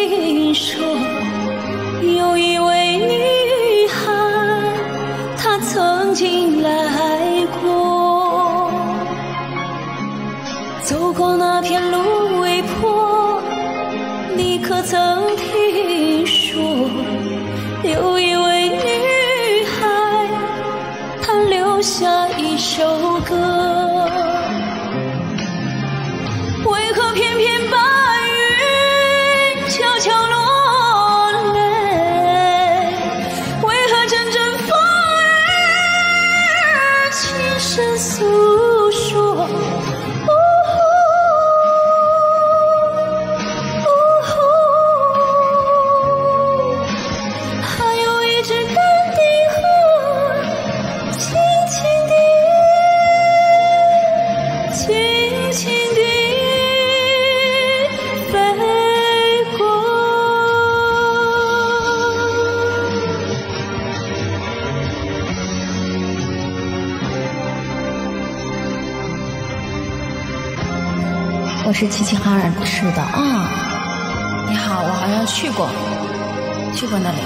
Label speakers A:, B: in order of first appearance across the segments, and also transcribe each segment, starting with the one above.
A: 听说，有一位女孩，她曾经来过，走过那片芦苇坡，你可曾听说，有一位女孩，她留下一首歌，为何偏偏白云悄悄落泪？为何阵阵风儿轻声诉说？还有一只干地鹤，轻轻地，轻轻地飞过。
B: 我是齐齐哈尔市的啊。你好，我好像去过那里，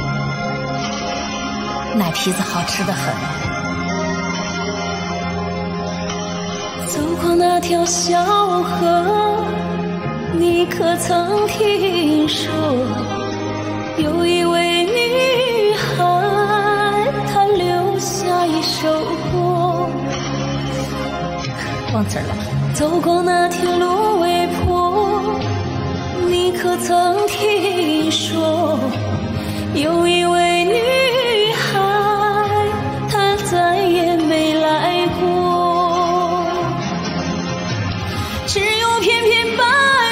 B: 奶皮子好吃的很。
A: 走过那条小河，你可曾听说，有一位女孩，她留下一首歌，
B: 忘词了。
A: 走过那条芦苇坡，你可曾听说，有一位女孩，她再也没来过，只有片片白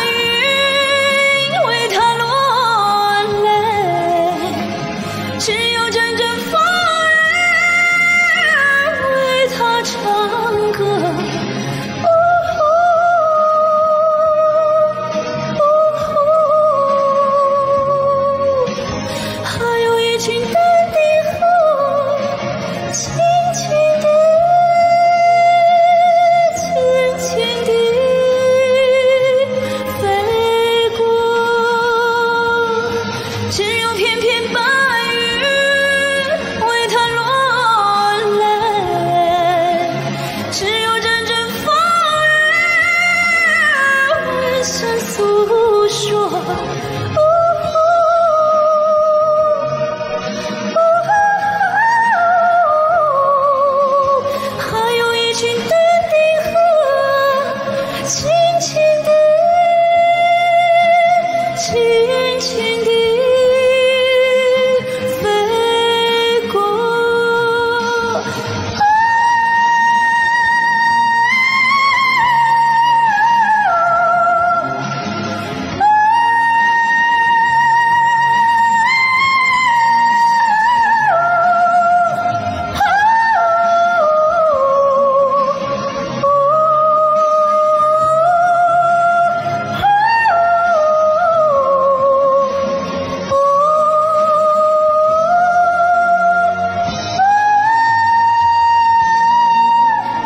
A: 云为她落泪，只有阵阵风儿为她唱歌。还有一群干地鹤，轻轻地，轻轻地飞过，只有片片白云为它落泪，只有阵阵风儿为声诉说。